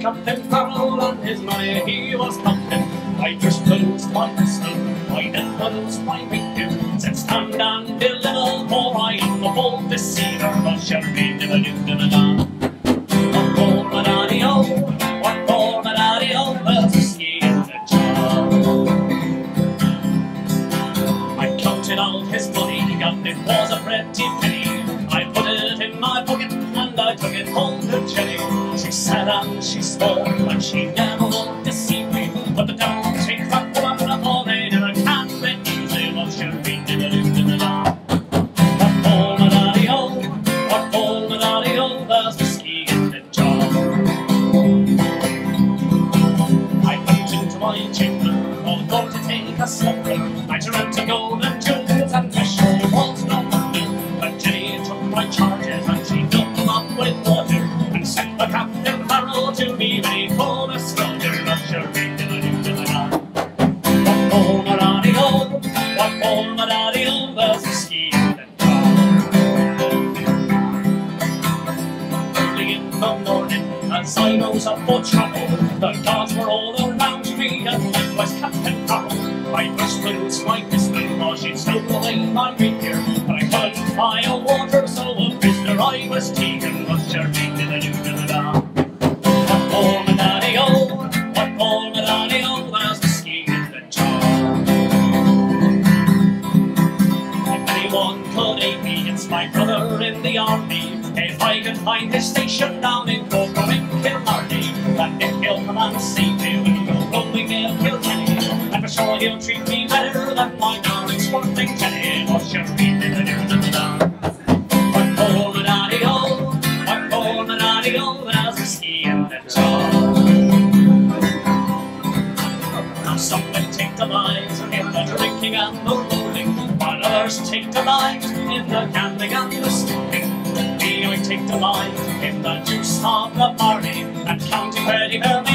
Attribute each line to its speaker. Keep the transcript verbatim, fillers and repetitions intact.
Speaker 1: Captain Farrell and his money he was counting. I just closed my pistol, I then closed my window. Said stand and deliver, for I am a bold deceiver. But shall be never do da da. What for my daddy-o, what for my daddy-o, there's whiskey in the jar. I counted out his money, and it was a pretty penny. I put it in my pocket, and I took it home to Jenny. She sat and she swore, but she never would deceive me. But the devil take that woman, for they never can be easy. What shall we do da do da? What for my daddy-o, what for my daddy-o, there's whiskey in the jar. I went into my chamber, although to take a slumber. I turned to gold and jewels, and treasure was no wonder. But Jenny took my charges, and she filled them up with water, and sent the Captain Farrell to me ready for the soldier. What shall we do da da? What for my daddy-o, what for my daddy-o, there's whiskey in the jar. Early in the morning, as I rose up for travel, the guards were all around me, and likewise Captain Farrell. I burst loose my pistol, for she'd stolen away my rapier. But I couldn't fire water, so a prisoner I was taken. What shall we do da da? What for my daddy-o, what for my daddy-o, there's whiskey in the jar. If anyone could aid me, it's my brother in the army. If I could find his station down in Corcoran in Kilmarty, and if he'll come and save me, we'll go rolling in Kilkenny. And for sure he'll treat me better than my darling sporting Jenny. What shall we do da da? What for my daddy-o, what for my daddy-o, there's whiskey in the jar. Now some men take delight in the drinking and the rolling, while others take delight in the gambling and the smoking. Me, I take delight in the juice of the barley, and counting ready her